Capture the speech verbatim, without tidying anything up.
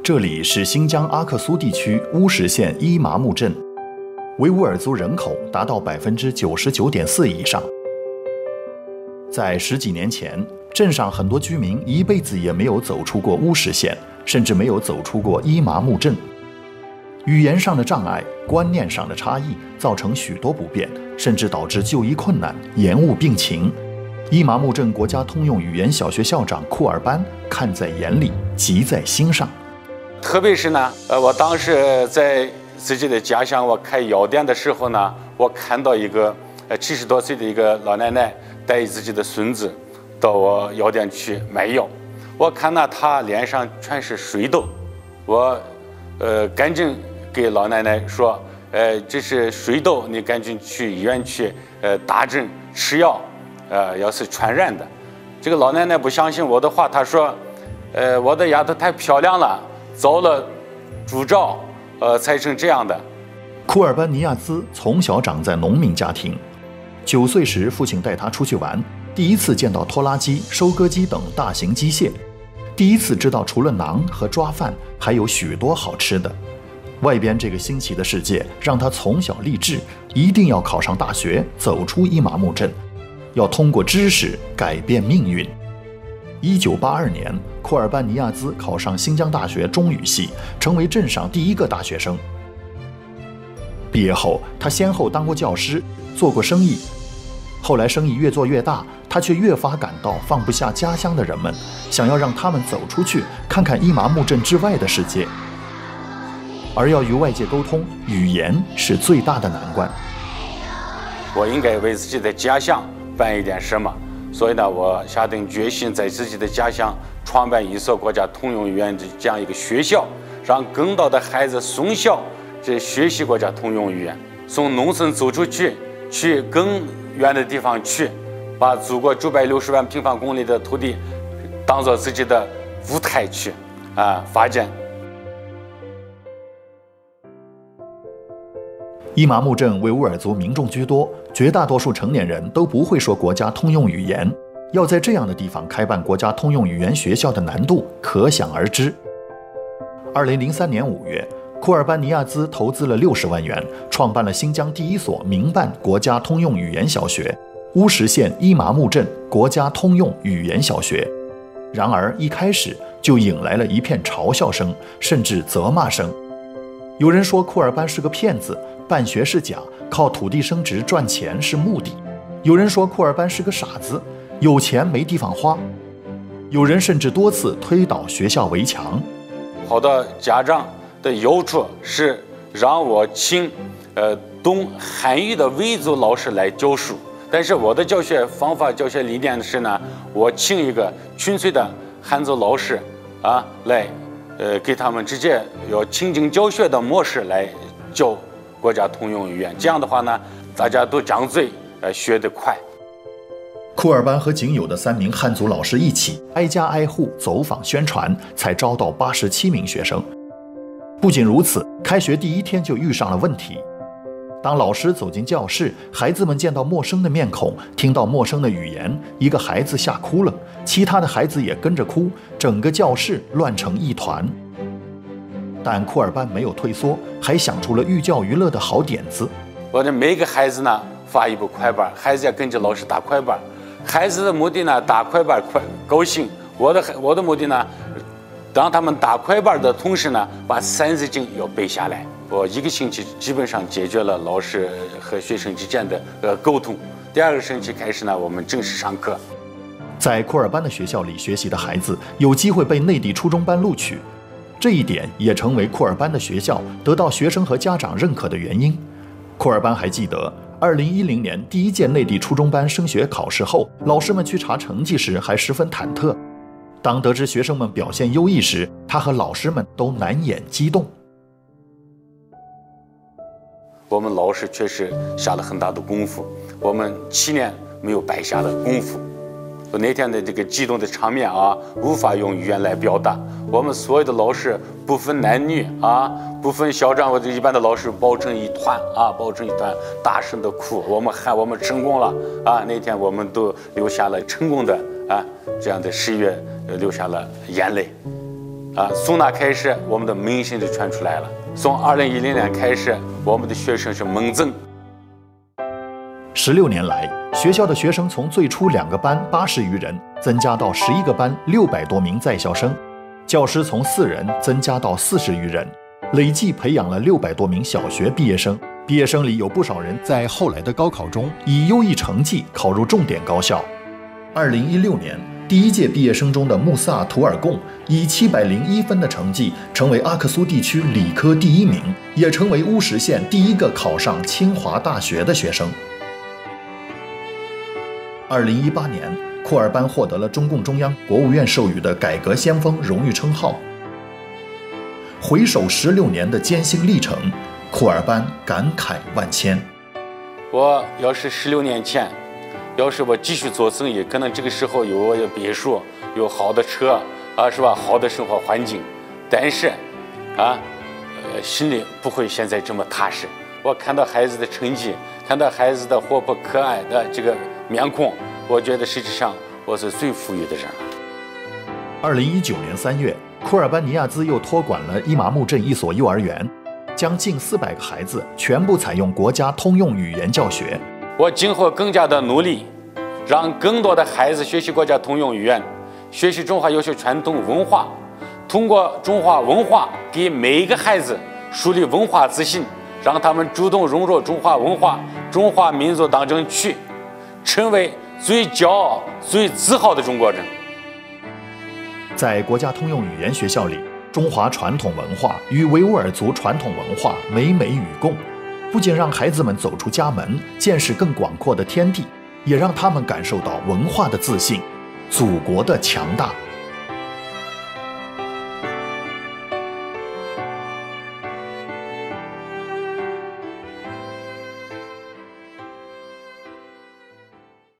这里是新疆阿克苏地区乌什县伊麻木镇，维吾尔族人口达到百分之九十九点四以上。在十几年前，镇上很多居民一辈子也没有走出过乌什县，甚至没有走出过伊麻木镇。语言上的障碍、观念上的差异，造成许多不便，甚至导致就医困难、延误病情。伊麻木镇国家通用语言小学校长库尔班看在眼里，急在心上。 特别是呢，呃，我当时在自己的家乡，我开药店的时候呢，我看到一个呃七十多岁的一个老奶奶带自己的孙子到我药店去买药，我看到她脸上全是水痘，我呃赶紧给老奶奶说，呃，这是水痘，你赶紧去医院去呃打针吃药，呃，要是传染的。这个老奶奶不相信我的话，她说，呃，我的丫头太漂亮了。遭了诅咒，呃，才成这样的。 库尔班尼亚兹从小长在农民家庭，九岁时父亲带他出去玩，第一次见到拖拉机、收割机等大型机械，第一次知道除了馕和抓饭，还有许多好吃的。外边这个新奇的世界让他从小立志，一定要考上大学，走出伊麻木镇，要通过知识改变命运。一九八二年，库尔班尼亚兹考上新疆大学中语系，成为镇上第一个大学生。毕业后，他先后当过教师，做过生意。后来生意越做越大，他却越发感到放不下家乡的人们，想要让他们走出去，看看伊麻木镇之外的世界。而要与外界沟通，语言是最大的难关。 我应该为自己的家乡办一点什么。所以呢，我下定决心在自己的家乡创办一所国家通用语言的这样一个学校，让更多的孩子从小这学习国家通用语言，从农村走出去，去更远的地方去，把祖国九百六十万平方公里的土地当做自己的舞台去啊发展。 伊麻木镇维吾尔族民众居多，绝大多数成年人都不会说国家通用语言，要在这样的地方开办国家通用语言学校的难度可想而知。二零零三年五月，库尔班尼亚兹投资了六十万元，创办了新疆第一所民办国家通用语言小学——乌什县伊麻木镇国家通用语言小学。然而一开始就引来了一片嘲笑声，甚至责骂声。有人说库尔班是个骗子，办学是假，靠土地升值赚钱是目的。有人说库尔班是个傻子，有钱没地方花。有人甚至多次推倒学校围墙。 好多家长的要求是让我请呃懂汉语的维族老师来教书，但是我的教学方法、教学理念是呢，我请一个纯粹的汉族老师啊来。呃，给他们直接用情景教学的模式来教国家通用语言，这样的话呢，大家都张嘴，呃，学得快。 库尔班和仅有的三名汉族老师一起，挨家挨户走访宣传，才招到八十七名学生。不仅如此，开学第一天就遇上了问题。当老师走进教室，孩子们见到陌生的面孔，听到陌生的语言，一个孩子吓哭了，其他的孩子也跟着哭，整个教室乱成一团。但库尔班没有退缩，还想出了寓教于乐的好点子。 我的每个孩子呢发一部快板，孩子要跟着老师打快板。孩子的目的呢打快板快高兴，我的我的目的呢，让他们打快板的同时呢，把《三字经》要背下来。我一个星期基本上解决了老师和学生之间的呃沟通。第二个星期开始呢，我们正式上课。 在库尔班的学校里学习的孩子有机会被内地初中班录取，这一点也成为库尔班的学校得到学生和家长认可的原因。库尔班还记得，二零一零年第一届内地初中班升学考试后，老师们去查成绩时还十分忐忑。当得知学生们表现优异时，他和老师们都难掩激动。 我们老师确实下了很大的功夫，我们七年没有白下的功夫。那天的这个激动的场面啊，无法用语言来表达。我们所有的老师不分男女啊，不分校长或者一般的老师抱成一团啊，抱成一团，大声的哭。我们喊我们成功了啊！那天我们都流下了成功的啊这样的喜悦，流下了眼泪。 啊，从那开始，我们的名声就传出来了。从二零一零年开始，我们的学生是猛增。 十六年来，学校的学生从最初两个班八十余人，增加到十一个班六百多名在校生，教师从四人增加到四十余人，累计培养了六百多名小学毕业生。毕业生里有不少人在后来的高考中以优异成绩考入重点高校。二零一六年，第一届毕业生中的穆萨·图尔贡以七百零一分的成绩成为阿克苏地区理科第一名，也成为乌什县第一个考上清华大学的学生。二零一八年，库尔班获得了中共中央、国务院授予的改革先锋荣誉称号。回首十六年的艰辛历程，库尔班感慨万千。 我要是十六年前，要是我继续做生意，可能这个时候有我有别墅，有好的车啊，是吧？好的生活环境，但是，啊，呃，心里不会现在这么踏实。我看到孩子的成绩，看到孩子的活泼可爱的这个面孔，我觉得实际上我是最富裕的人了。 二零一九年三月，库尔班尼亚兹又托管了伊麻木镇一所幼儿园，将近四百个孩子全部采用国家通用语言教学。 我今后更加的努力，让更多的孩子学习国家通用语言，学习中华优秀传统文化，通过中华文化给每一个孩子树立文化自信，让他们主动融入中华文化、中华民族当中去，成为最骄傲、最自豪的中国人。 在国家通用语言学校里，中华传统文化与维吾尔族传统文化美美与共，不仅让孩子们走出家门，见识更广阔的天地，也让他们感受到文化的自信、祖国的强大。